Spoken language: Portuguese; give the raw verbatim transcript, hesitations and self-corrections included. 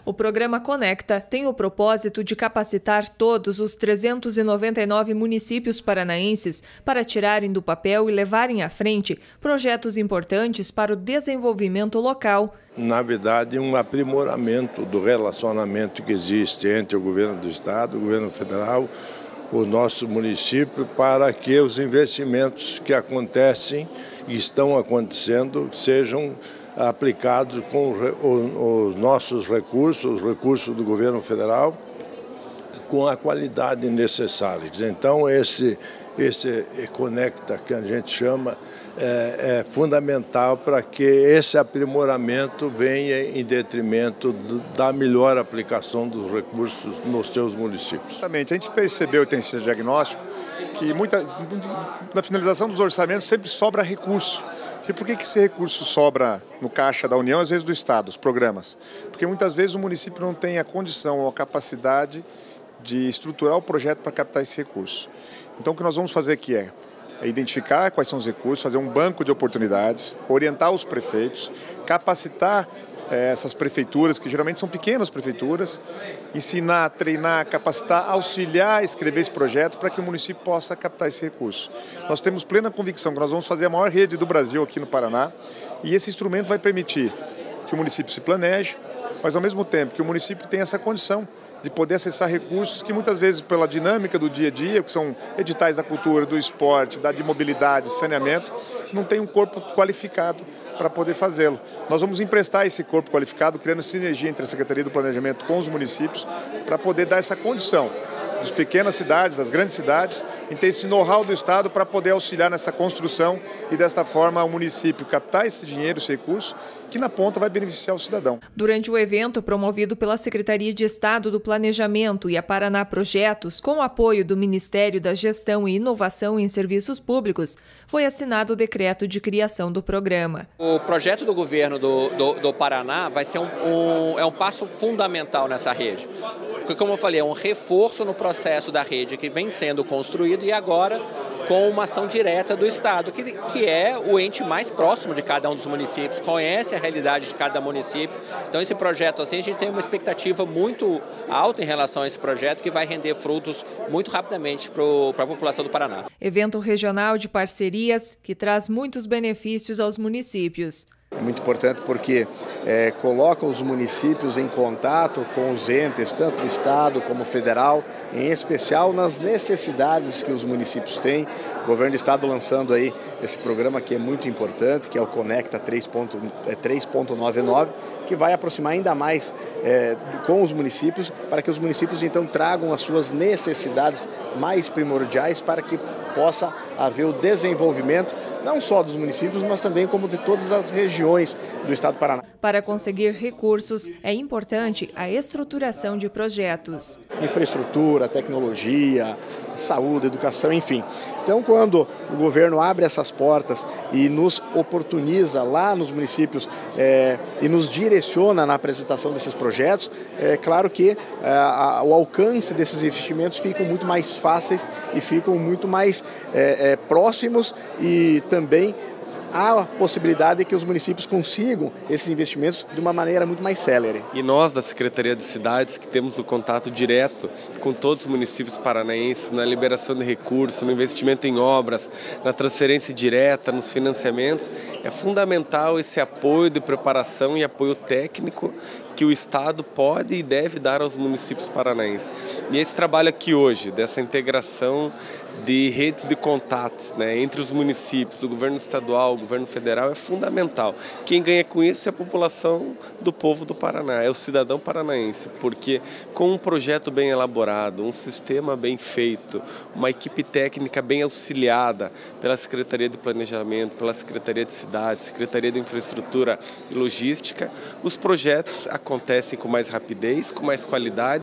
O programa Conecta tem o propósito de capacitar todos os trezentos e noventa e nove municípios paranaenses para tirarem do papel e levarem à frente projetos importantes para o desenvolvimento local. Na verdade, um aprimoramento do relacionamento que existe entre o governo do estado, o governo federal, o nosso município, para que os investimentos que acontecem e estão acontecendo sejam aplicados com os nossos recursos, os recursos do governo federal, com a qualidade necessária. Então, esse, esse Conecta, que a gente chama, é, é fundamental para que esse aprimoramento venha em detrimento da melhor aplicação dos recursos nos seus municípios. Exatamente. A gente percebeu, tem esse diagnóstico, que muita, na finalização dos orçamentos sempre sobra recurso. E por que que esse recurso sobra no caixa da União, às vezes do Estado, os programas? Porque muitas vezes o município não tem a condição ou a capacidade de estruturar o projeto para captar esse recurso. Então o que nós vamos fazer aqui é, é identificar quais são os recursos, fazer um banco de oportunidades, orientar os prefeitos, capacitar eh, essas prefeituras, que geralmente são pequenas prefeituras, ensinar, treinar, capacitar, auxiliar a escrever esse projeto para que o município possa captar esse recurso. Nós temos plena convicção que nós vamos fazer a maior rede do Brasil aqui no Paraná e esse instrumento vai permitir que o município se planeje, mas ao mesmo tempo que o município tenha essa condição de poder acessar recursos que muitas vezes pela dinâmica do dia a dia, que são editais da cultura, do esporte, da de mobilidade, saneamento, não tem um corpo qualificado para poder fazê-lo. Nós vamos emprestar esse corpo qualificado, criando sinergia entre a Secretaria do Planejamento com os municípios, para poder dar essa condição das pequenas cidades, das grandes cidades, em ter esse know-how do Estado para poder auxiliar nessa construção e desta forma o município captar esse dinheiro, esse recurso, que na ponta vai beneficiar o cidadão. Durante o evento promovido pela Secretaria de Estado do Planejamento e a Paraná Projetos, com o apoio do Ministério da Gestão e Inovação em Serviços Públicos, foi assinado o decreto de criação do programa. O projeto do governo do, do, do Paraná vai ser um, um, é um passo fundamental nessa rede. Porque, como eu falei, é um reforço no processo da rede que vem sendo construído e agora com uma ação direta do Estado, que, que é o ente mais próximo de cada um dos municípios, conhece a realidade de cada município. Então, esse projeto, assim, a gente tem uma expectativa muito alta em relação a esse projeto, que vai render frutos muito rapidamente para a população do Paraná. Evento regional de parcerias que traz muitos benefícios aos municípios. É muito importante porque é, coloca os municípios em contato com os entes, tanto do Estado como federal, em especial nas necessidades que os municípios têm. O governo do Estado lançando aí esse programa que é muito importante, que é o Conecta três ponto noventa e nove, que vai aproximar ainda mais é, com os municípios, para que os municípios então tragam as suas necessidades mais primordiais para que possa haver o desenvolvimento não só dos municípios, mas também como de todas as regiões do estado do Paraná. Para conseguir recursos, é importante a estruturação de projetos. Infraestrutura, tecnologia, saúde, educação, enfim. Então, quando o governo abre essas portas e nos oportuniza lá nos municípios é, e nos direciona na apresentação desses projetos, é claro que é, a, o alcance desses investimentos ficam muito mais fáceis e ficam muito mais é, é, próximos e também há a possibilidade de que os municípios consigam esses investimentos de uma maneira muito mais célere. E nós, da Secretaria de Cidades, que temos o contato direto com todos os municípios paranaenses, na liberação de recursos, no investimento em obras, na transferência direta, nos financiamentos, é fundamental esse apoio de preparação e apoio técnico que o Estado pode e deve dar aos municípios paranaenses. E esse trabalho aqui hoje, dessa integração de redes de contatos, né, entre os municípios, o governo estadual, o governo federal, é fundamental. Quem ganha com isso é a população do povo do Paraná, é o cidadão paranaense, porque com um projeto bem elaborado, um sistema bem feito, uma equipe técnica bem auxiliada pela Secretaria de Planejamento, pela Secretaria de Cidades, Secretaria de Infraestrutura e Logística, os projetos acontecem com mais rapidez, com mais qualidade.